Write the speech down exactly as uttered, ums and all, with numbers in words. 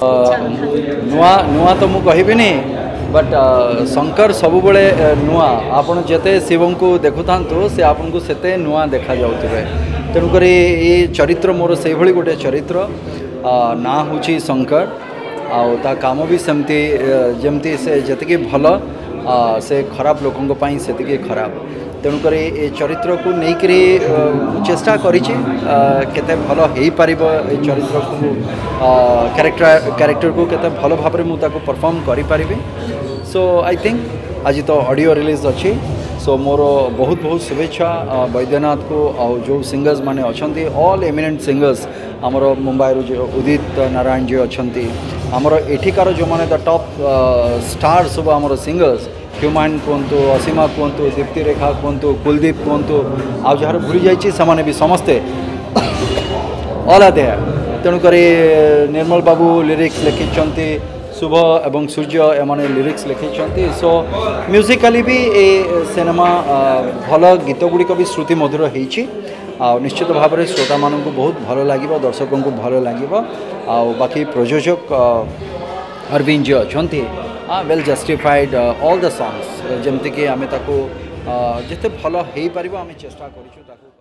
नुआ नुआ तो मुझे कहबिनी बट शंकर सब बड़े नुआ आपन जेते शिव को देखु था से आपन को सेते नुआ देखा जाउथिबे तेणुक ये चरित्र मोर से भली गोटे चरित्र ना हूँ शंकर आ काम भी सेमती जमती से जतिकी भल से खराब लोकों पाई सेतिकी खराब तेणुक ये चरित्र को लेकर चेष्टा करी केते भल हो पार ये चरित्र को कैरेक्टर कैरेक्टर को केते भल भाव में मुझे परफॉर्म करि परिबी। सो आई थिंक आज तो ऑडियो रिलीज अच्छी सो मोर बहुत बहुत शुभेच्छा वैद्यनाथ को और जो सिंगर्स माने अच्छी ऑल एमिनेंट सिंगर्स आमर मुंबई जो उदित नारायण जी अच्छा आमर एठिकार जो मैंने द टॉप स्टार सब आमर सिंगर्स ह्यूमान कहतु असीमा कहतु दीप्ति रेखा कहतु कुलदीप कहतु आ जार भूली जाने भी समस्ते ऑल आर देयर तेणुक निर्मल बाबू लिरिक्स लिखिंट शुभ एवं सूर्य एमाने लिरिक्स लिखिंट सो म्यूजिकली भी ए सिनेमा भल गीत गुड़िक भी श्रुति मधुर होती निश्चित भाव में श्रोता मान को बहुत भल लगे दर्शकों को भल लगे बाकी प्रयोजक अरविंद जी अच्छा well justified all the songs जमती कि आम जिते भल हो पार आम चेष्टा करूँ।